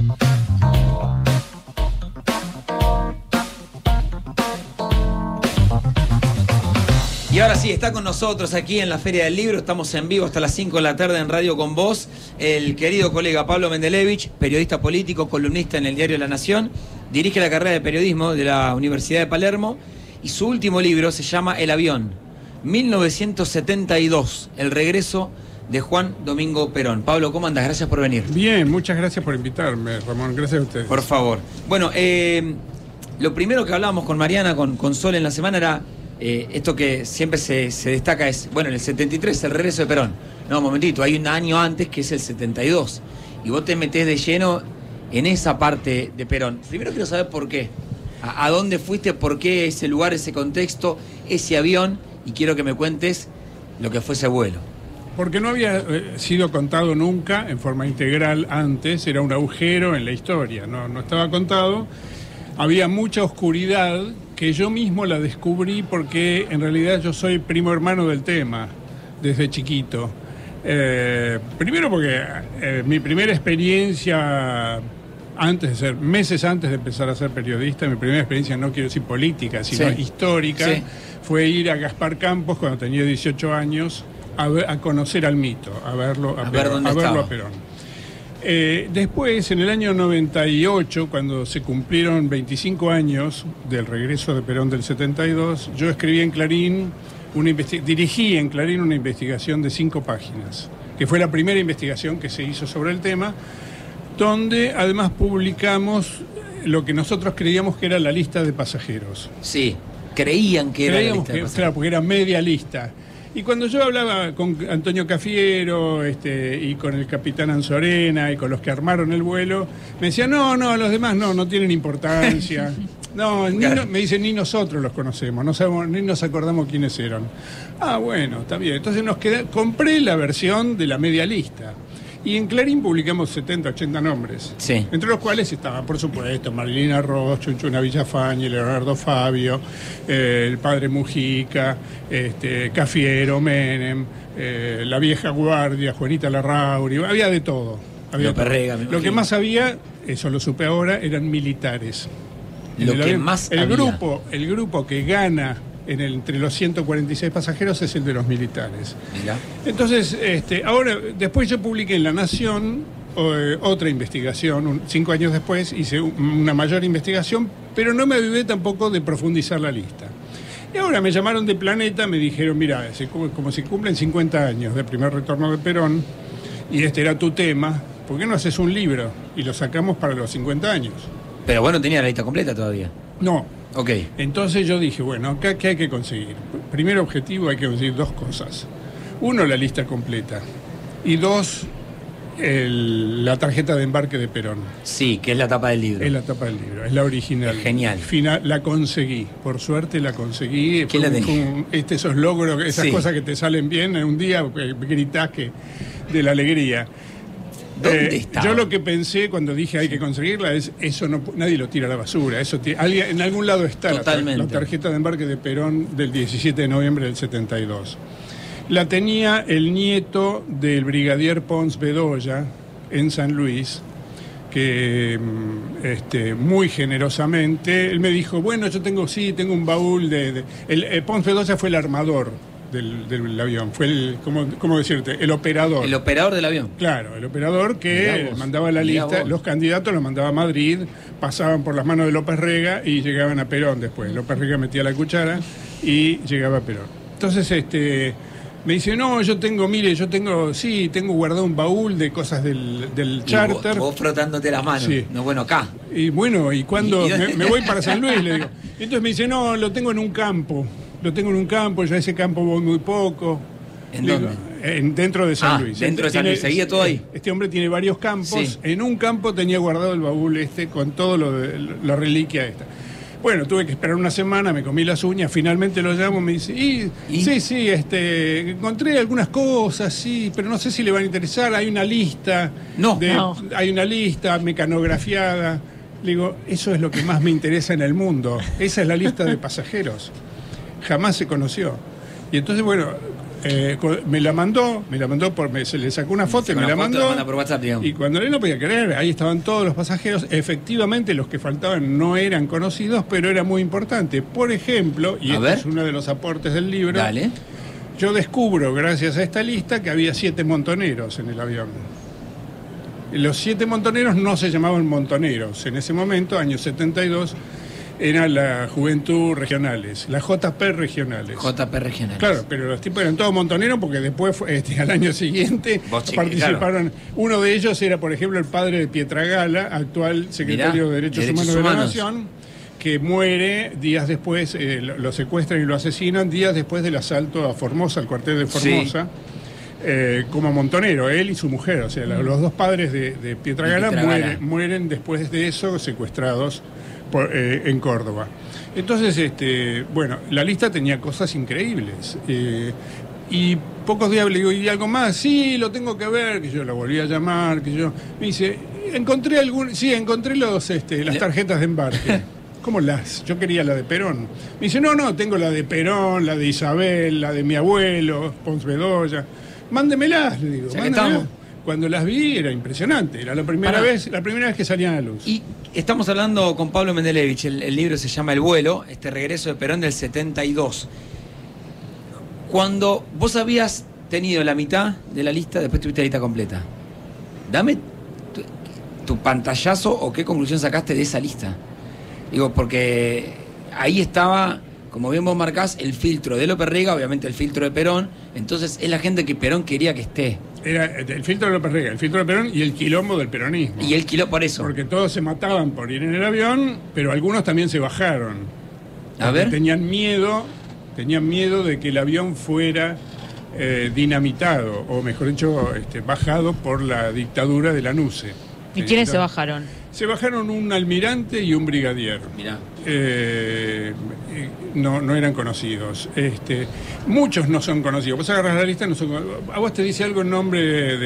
Y ahora sí, está con nosotros aquí en la Feria del Libro. Estamos en vivo hasta las 5 de la tarde en Radio Con Vos. El querido colega Pablo Mendelevich, periodista político, columnista en el diario La Nación. Dirige la carrera de periodismo de la Universidad de Palermo. Y su último libro se llama El avión, 1972, el regreso de Juan Domingo Perón. Pablo, ¿cómo andas? Gracias por venir. Bien, muchas gracias por invitarme, Ramón. Gracias a ustedes. Por favor. Bueno, lo primero que hablábamos con Mariana, con Sol en la semana era... esto que siempre se destaca es, bueno, en el 73 el regreso de Perón. No, un momentito, hay un año antes que es el 72. Y vos te metés de lleno en esa parte de Perón. Primero quiero saber por qué. ¿A dónde fuiste? ¿Por qué ese lugar, ese contexto, ese avión? Y quiero que me cuentes lo que fue ese vuelo. Porque no había sido contado nunca en forma integral antes, era un agujero en la historia, no estaba contado. Había mucha oscuridad que yo mismo la descubrí porque en realidad yo soy primo hermano del tema desde chiquito. Primero porque mi primera experiencia, meses antes de empezar a ser periodista, mi primera experiencia, no quiero decir política, sino histórica, fue ir a Gaspar Campos cuando tenía 18 años a conocer al mito, a verlo a Perón. Después, en el año 98, cuando se cumplieron 25 años del regreso de Perón del 72, yo escribí en Clarín, dirigí en Clarín una investigación de 5 páginas, que fue la primera investigación que se hizo sobre el tema, donde además publicamos lo que nosotros creíamos que era la lista de pasajeros. Sí, creían que era la lista de pasajeros. Claro, porque era media lista. Y cuando yo hablaba con Antonio Cafiero y con el capitán Anzorena y con los que armaron el vuelo, me decían, no, los demás no tienen importancia. Me dicen, ni nosotros los conocemos, no sabemos, ni nos acordamos quiénes eran. Ah, bueno, está bien. Entonces compré la versión de la media lista. Y en Clarín publicamos 70, 80 nombres. Sí. Entre los cuales estaban, por supuesto, Marilina Ross, Chunchuna Villafañe, Leonardo Fabio, el padre Mujica, Cafiero, Menem, la vieja guardia, Juanita Larrauri, había de todo. Lo que más había, eso lo supe ahora, eran militares. El grupo que gana entre los 146 pasajeros es el de los militares. Mirá. Entonces, ahora, después yo publiqué en La Nación otra investigación, 5 años después hice una mayor investigación, pero no me avivé tampoco de profundizar la lista. Y ahora me llamaron de Planeta, me dijeron, mira, como se cumplen 50 años del primer retorno de Perón, y este era tu tema, ¿por qué no haces un libro? Y lo sacamos para los 50 años. Pero bueno, tenía la lista completa todavía. No. Ok. Entonces yo dije, bueno, acá ¿qué hay que conseguir? Primer objetivo, hay que conseguir 2 cosas. 1, la lista completa. Y 2, la tarjeta de embarque de Perón. Sí, que es la tapa del libro. Es la tapa del libro, es la original. Es genial. La conseguí, por suerte la conseguí. ¿Qué la tenés? Esos logros, esas cosas que te salen bien en un día, gritás de la alegría. ¿Dónde está? Yo lo que pensé cuando dije hay que conseguirla es, eso nadie lo tira a la basura, en algún lado está la tarjeta de embarque de Perón del 17 de noviembre del 72. La tenía el nieto del brigadier Pons Bedoya en San Luis, que muy generosamente, él me dijo, bueno, yo tengo un baúl Pons Bedoya fue el armador del avión, fue ¿cómo decirte? El operador. El operador del avión. Claro, el operador que mandaba la lista, los candidatos los mandaba a Madrid, pasaban por las manos de López Rega y llegaban a Perón después. López Rega metía la cuchara y llegaba a Perón. Entonces, me dice, no, tengo guardado un baúl de cosas del charter. Vos frotándote las manos. Sí. No, bueno, acá. Y bueno, y cuando me voy para San Luis, le digo. Entonces me dice, no, lo tengo en un campo. Yo a ese campo voy muy poco. ¿En dónde? Dentro de San Luis. Dentro de San Luis, seguía todo ahí. Este hombre tiene varios campos. Sí. En un campo tenía guardado el baúl con todo la reliquia esta. Bueno, tuve que esperar una semana, me comí las uñas, finalmente lo llamo, me dice, sí, encontré algunas cosas, sí, pero no sé si le van a interesar, hay una lista. Hay una lista mecanografiada. Le digo, eso es lo que más me interesa en el mundo. Esa es la lista de pasajeros. Jamás se conoció. Y entonces, bueno, me la mandó, se le sacó una foto y me la mandó. Por WhatsApp, digamos. Y cuando él no podía creer, ahí estaban todos los pasajeros. Efectivamente, los que faltaban no eran conocidos, pero era muy importante. Por ejemplo, y este es uno de los aportes del libro, Dale. Yo descubro, gracias a esta lista, que había 7 montoneros en el avión. Los 7 montoneros no se llamaban montoneros. En ese momento, año 72, eran la Juventud Regionales, las JP Regionales. JP Regionales. Claro, pero los tipos eran todos montoneros porque después, al año siguiente, participaron. Claro. Uno de ellos era, por ejemplo, el padre de Pietragala, actual secretario de Derechos Humanos de la Nación, que muere días después, lo secuestran y lo asesinan días después del asalto a Formosa, al cuartel de Formosa. Sí. Como montonero, él y su mujer, o sea, los dos padres de Pietragala mueren después de eso secuestrados en Córdoba. Entonces, bueno, la lista tenía cosas increíbles. Y pocos días le digo, ¿y algo más? Sí, lo tengo que ver, que yo lo volví a llamar, que yo... Me dice, encontré las tarjetas de embarque. ¿Cómo las? Yo quería la de Perón. Me dice, no, tengo la de Perón, la de Isabel, la de mi abuelo, Pons Bedoya. Mándemelas, le digo. Cuando las vi era impresionante, era la primera vez que salían a la luz. Y estamos hablando con Pablo Mendelevich, el libro se llama El vuelo, regreso de Perón del 72. Cuando vos habías tenido la mitad de la lista, después tuviste la lista completa. Dame tu pantallazo o qué conclusión sacaste de esa lista. Digo, porque ahí estaba, como bien vos marcás, el filtro de López Rega, obviamente el filtro de Perón, entonces es la gente que Perón quería que esté. Era el filtro de López Rega, el filtro de Perón y el quilombo del peronismo. Y el quilombo por eso. Porque todos se mataban por ir en el avión, pero algunos también se bajaron. A ver. Tenían miedo de que el avión fuera dinamitado, o mejor dicho, bajado por la dictadura de Lanusse. ¿Y quiénes se bajaron? Se bajaron un almirante y un brigadier. Mirá. No eran conocidos. Muchos no son conocidos. Vos agarrás la lista, no son conocidos. A vos te dice algo el nombre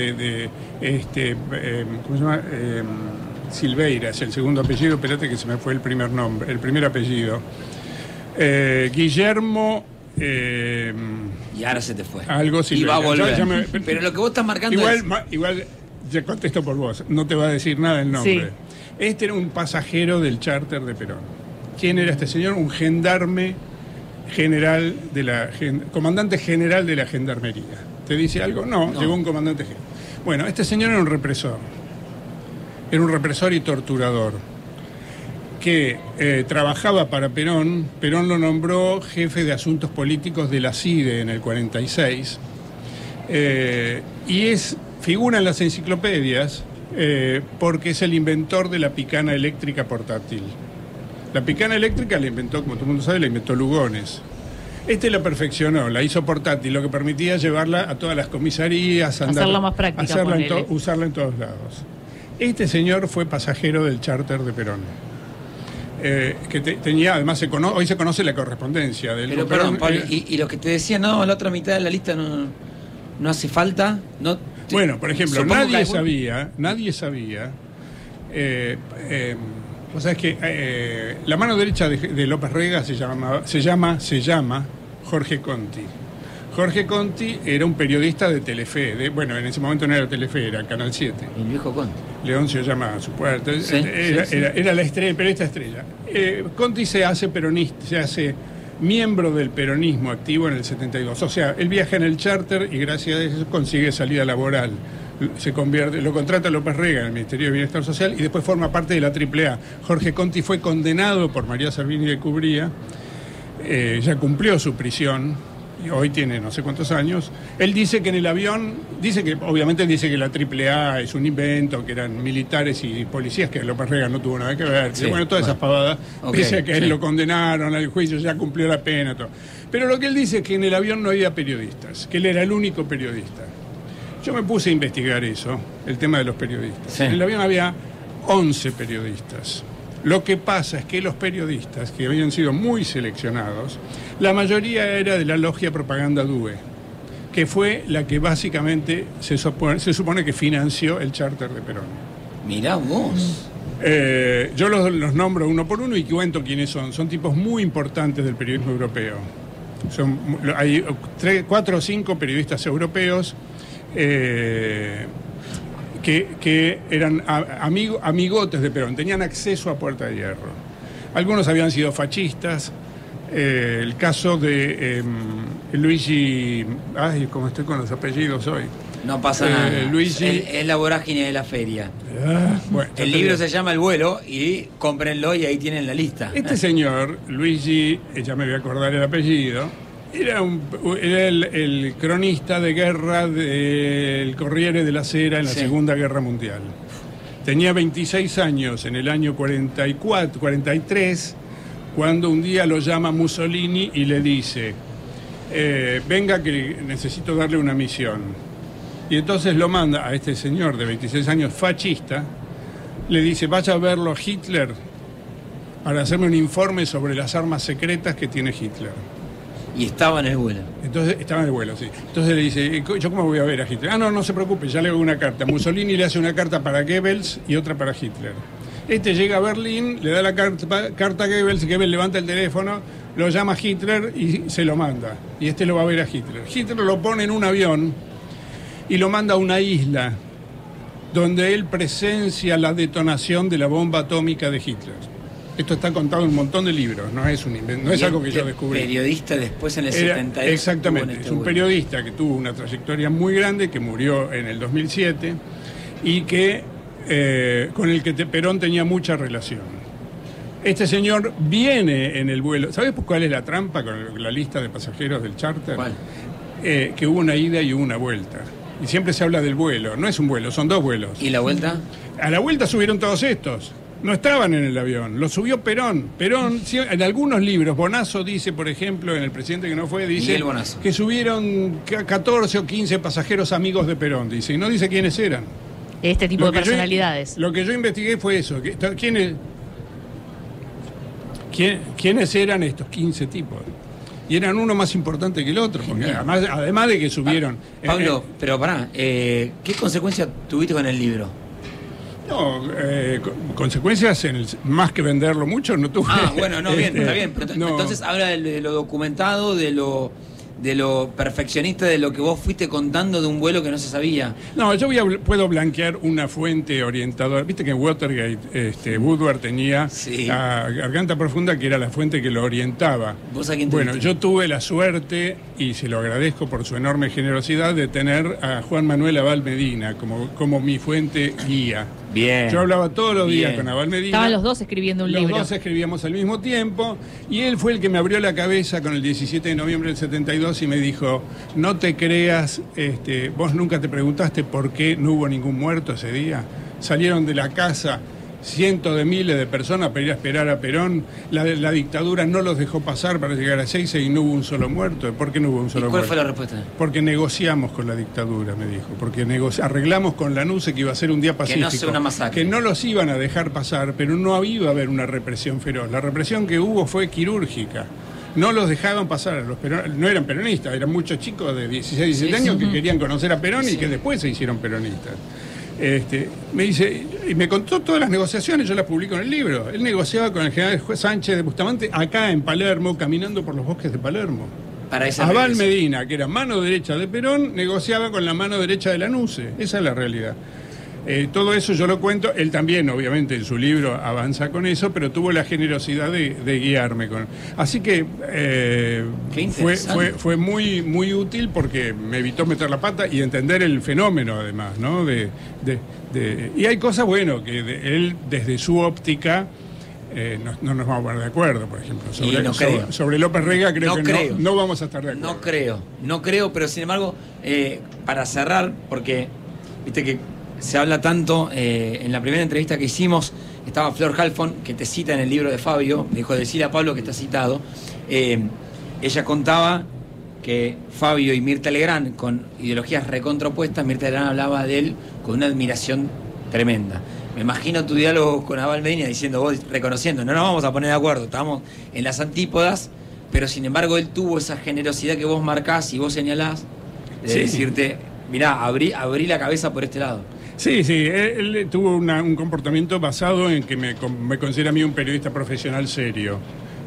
¿cómo se llama? Silveira, es el segundo apellido. Espérate que se me fue el primer apellido. Guillermo... y ahora se te fue. Algo Silveira. Y va a volver. Pero lo que vos estás marcando Igual, ya contesto por vos. No te va a decir nada el nombre. Sí. Este era un pasajero del charter de Perón. ¿Quién era este señor? Un gendarme general comandante general de la gendarmería. ¿Te dice algo? No. Llegó un comandante general. Bueno, este señor era un represor. Era un represor y torturador que trabajaba para Perón. Perón lo nombró jefe de asuntos políticos de la CIDE en el 46. Y figura en las enciclopedias porque es el inventor de la picana eléctrica portátil. La picana eléctrica la inventó, como todo el mundo sabe, la inventó Lugones. La perfeccionó, la hizo portátil, lo que permitía llevarla a todas las comisarías, hacerla más práctica, usarla en todos lados. Este señor fue pasajero del charter de Perón. Que tenía, además, hoy se conoce la correspondencia del Pero perdón, Pablo, y lo que te decía, no, la otra mitad de la lista no hace falta. Bueno, por ejemplo, nadie sabía. Vos sabés que la mano derecha de López Rega se llama Jorge Conti. Jorge Conti era un periodista de Telefe. En ese momento no era Telefe, era Canal 7. El viejo Conti. Leoncio llama a su puerta. Era la estrella, el periodista estrella. Conti se hace peronista, se hace miembro del peronismo activo en el 72. O sea, él viaja en el charter y gracias a eso consigue salida laboral. Lo contrata López Rega en el Ministerio de Bienestar Social y después forma parte de la AAA. Jorge Conti fue condenado por María Servini de Cubría, ya cumplió su prisión, y hoy tiene no sé cuántos años. Él dice que en el avión, obviamente dice que la AAA es un invento, que eran militares y policías, que López Rega no tuvo nada que ver. Sí, todas esas pavadas. Dice que él lo condenaron al juicio, ya cumplió la pena, todo. Pero lo que él dice es que en el avión no había periodistas, que él era el único periodista. Yo me puse a investigar eso, el tema de los periodistas. Sí. En el avión había 11 periodistas. Lo que pasa es que los periodistas, que habían sido muy seleccionados, la mayoría era de la logia Propaganda Due, que fue la que básicamente se supone que financió el charter de Perón. Mirá vos. Yo los nombro uno por uno y cuento quiénes son. Son tipos muy importantes del periodismo europeo. Hay 4 o 5 periodistas europeos que eran amigotes de Perón, tenían acceso a Puerta de Hierro. Algunos habían sido fascistas. El caso de Luigi... Ay, como estoy con los apellidos hoy. No pasa nada. Luigi... Es la vorágine de la feria. Bueno, el libro se llama El vuelo y cómprenlo y ahí tienen la lista. Este señor, Luigi, ya me voy a acordar el apellido, era el cronista de guerra del Corriere della Sera en la Segunda Guerra Mundial. Tenía 26 años en el año 43, cuando un día lo llama Mussolini y le dice, venga que necesito darle una misión. Y entonces lo manda a este señor de 26 años, fascista, le dice, vaya a verlo a Hitler para hacerme un informe sobre las armas secretas que tiene Hitler. Y estaba en el vuelo. Entonces, estaba en el vuelo, sí. Entonces le dice, ¿yo cómo voy a ver a Hitler? No se preocupe, ya le hago una carta. Mussolini le hace una carta para Goebbels y otra para Hitler. Este llega a Berlín, le da la carta a Goebbels levanta el teléfono, lo llama a Hitler y se lo manda. Y este lo va a ver a Hitler. Hitler lo pone en un avión y lo manda a una isla donde él presencia la detonación de la bomba atómica de Hitler. Esto está contado en un montón de libros, no es un invento, no es algo que yo descubrí. Periodista después en el 72. Exactamente, es un periodista que tuvo una trayectoria muy grande, que murió en el 2007 y que con el que Perón tenía mucha relación. Este señor viene en el vuelo. ¿Sabes cuál es la trampa con la lista de pasajeros del charter? ¿Cuál? Que hubo una ida y una vuelta. Y siempre se habla del vuelo. No es un vuelo, son 2 vuelos. ¿Y la vuelta? A la vuelta subieron todos estos. No estaban en el avión, lo subió Perón. Perón, en algunos libros, Bonazo dice, por ejemplo, en El presidente que no fue, dice que subieron 14 o 15 pasajeros amigos de Perón, dice, y no dice quiénes eran. Este tipo de personalidades. Lo que yo investigué fue eso. ¿Quiénes eran estos 15 tipos? Y eran uno más importante que el otro, porque además de que subieron... Pablo, pero pará, ¿qué consecuencias tuviste con el libro? No, consecuencias, más que venderlo mucho, no tuve. Bueno, no, bien, está bien. Pero entonces habla de lo documentado, de lo perfeccionista, de lo que vos fuiste contando de un vuelo que no se sabía. No, yo puedo blanquear una fuente orientadora. Viste que en Watergate Woodward tenía la Garganta Profunda, que era la fuente que lo orientaba. ¿Vos a quién Bueno, yo tuve la suerte, y se lo agradezco por su enorme generosidad, de tener a Juan Manuel Abal Medina como mi fuente guía. Bien. Yo hablaba todos los días con Abal Medina. Estaban los dos escribiendo un libro. Los dos escribíamos al mismo tiempo, y él fue el que me abrió la cabeza con el 17 de noviembre del 72 y me dijo, no te creas, vos nunca te preguntaste por qué no hubo ningún muerto ese día. Salieron de la casa cientos de miles de personas para ir a esperar a Perón. La dictadura no los dejó pasar para llegar a Ezeiza y no hubo un solo muerto. ¿Por qué no hubo un solo muerto? ¿Cuál fue la respuesta? Porque negociamos con la dictadura, me dijo. Porque arreglamos con Lanusse que iba a ser un día pacífico. Que no sea una masacre. Que no los iban a dejar pasar, pero no iba a haber una represión feroz. La represión que hubo fue quirúrgica. No los dejaban pasar a los peronistas. No eran peronistas, eran muchos chicos de 16, 17 años que querían conocer a Perón y que después se hicieron peronistas. Me dice, y me contó todas las negociaciones, yo las publico en el libro. Él negociaba con el general Sánchez de Bustamante acá en Palermo, caminando por los bosques de Palermo. Abal Medina, que era mano derecha de Perón, negociaba con la mano derecha de Lanusse. Esa es la realidad. Todo eso yo lo cuento. Él también, obviamente, en su libro avanza con eso, pero tuvo la generosidad de guiarme con. Así que fue muy, muy útil porque me evitó meter la pata y entender el fenómeno, además, ¿no? Y hay cosas, bueno, que él, desde su óptica, no nos vamos a poner de acuerdo, por ejemplo. Sobre López Rega creo que no vamos a estar de acuerdo. No creo, pero sin embargo, para cerrar, porque viste que se habla tanto, en la primera entrevista que hicimos, estaba Flor Halfon, que te cita en el libro de Fabio, me dijo, decirle a Pablo que está citado. Ella contaba que Fabio y Mirta Legrand, con ideologías recontrapuestas, Mirta Legrand hablaba de él con una admiración tremenda. Me imagino tu diálogo con Abal Medina diciendo, vos reconociendo, no nos vamos a poner de acuerdo, estamos en las antípodas, pero sin embargo él tuvo esa generosidad que vos marcás y vos señalás, de decirte, mirá, abrí la cabeza por este lado. Sí, él tuvo un comportamiento basado en que me considera a mí un periodista profesional serio.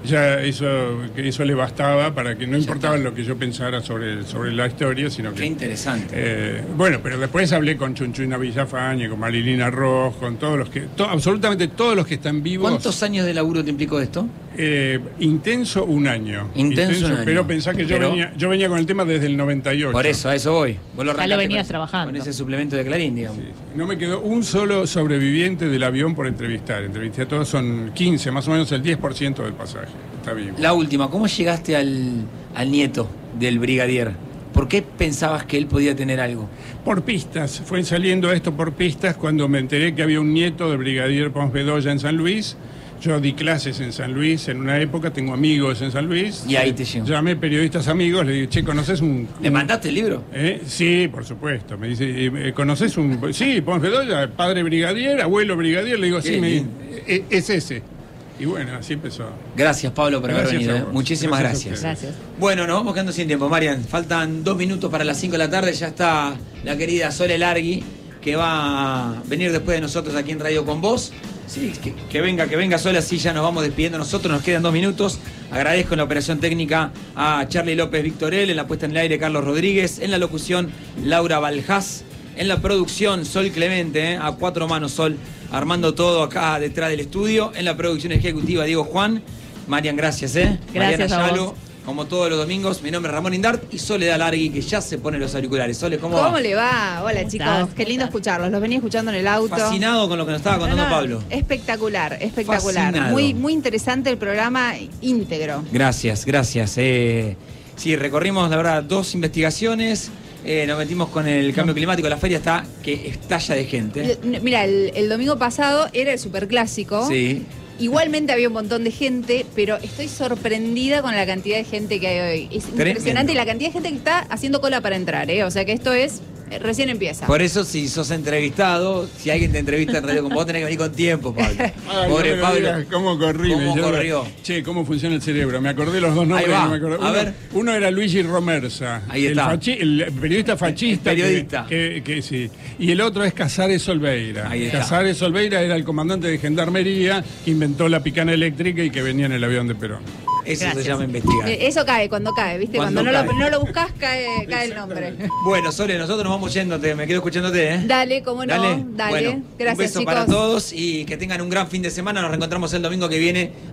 Ya eso le bastaba para que no importaba lo que yo pensara sobre la historia, sino que... Qué interesante. Bueno, pero después hablé con Chunchuna Villafañe, con Marilina Ross, con todos los que... absolutamente todos los que están vivos. ¿Cuántos años de laburo te implicó esto? Intenso un año. Intenso un año. Pero pensá que yo venía con el tema desde el 98. Por eso, a eso voy. Vos Ya lo venías con trabajando. ese suplemento de Clarín, digamos. Sí. No me quedó un solo sobreviviente del avión por entrevistar. Entrevisté a todos, son 15, más o menos el 10% del pasaje. Está vivo. La última, ¿cómo llegaste al nieto del brigadier? ¿Por qué pensabas que él podía tener algo? Por pistas. Fue saliendo esto por pistas cuando me enteré que había un nieto del brigadier Pons Bedoya en San Luis. Yo di clases en San Luis en una época, tengo amigos en San Luis. Y ahí te llegó. Llamé periodistas amigos, le dije, che, ¿conoces un...? ¿Le mandaste el libro? Sí, por supuesto. Me dice, ¿conoces un...? Sí, Pons Bedoya, padre brigadier, abuelo brigadier. Le digo, Qué sí, bien. es ese. Y bueno, así empezó. Gracias, Pablo, por haber Gracias venido. a vos. Muchísimas Gracias gracias. a Gracias. Bueno, nos vamos quedando sin tiempo, Marian. Faltan 2 minutos para las 5 de la tarde. Ya está la querida Sole Largui, que va a venir después de nosotros aquí en Radio Con Vos. Sí, que venga Sole, así ya nos vamos despidiendo nosotros. Nos quedan 2 minutos. Agradezco en la operación técnica a Charlie López Victorel, en la puesta en el aire Carlos Rodríguez, en la locución Laura Baljás, en la producción Sol Clemente, a 4 manos Sol, armando todo acá detrás del estudio, en la producción ejecutiva Diego Juan. Marian, gracias, Gracias Mariana a Yalo, vos. como todos los domingos. Mi nombre es Ramón Indart y Soledad Largui, que ya se pone los auriculares. Sole, ¿cómo va? ¿Cómo le va? Hola, ¿Cómo chicos. estás? Qué lindo ¿Cómo escucharlos. Los venía escuchando en el auto. Fascinado con lo que nos estaba contando No, no, Pablo. Espectacular. Fascinado. Muy interesante el programa íntegro. Gracias. Sí, recorrimos, la verdad, 2 investigaciones. Nos metimos con el cambio climático. La feria está que estalla de gente. Mira, el domingo pasado era el superclásico. Sí. Igualmente había un montón de gente, pero estoy sorprendida con la cantidad de gente que hay hoy. Es Tremendo. impresionante la cantidad de gente que está haciendo cola para entrar, ¿eh? O sea que esto es... recién empieza. Por eso, si sos entrevistado, si alguien te entrevista en radio con vos, tenés que venir con tiempo, Pablo. Ay, Pobre no me Pablo. digas ¿Cómo corrí? ¿Cómo corrió? Che, ¿cómo funciona el cerebro? Me acordé los dos nombres. Ahí va. No me acordé. A ver. Uno era Luigi Romersa. Ahí está. El periodista fascista. El periodista. Que sí. Y el otro es Casares Olveira. Ahí está. Casares Olveira era el comandante de Gendarmería que inventó la picana eléctrica y que venía en el avión de Perón. Eso Gracias. se llama investigar. Eso cae, cuando cae, ¿viste? Cuando Cuando cae. no lo buscas, cae el nombre. Bueno, Sole, nosotros nos vamos yéndote. Me quedo escuchándote, ¿eh? Dale, cómo no, dale. Bueno, Gracias, un beso chicos. para todos y que tengan un gran fin de semana. Nos reencontramos el domingo que viene.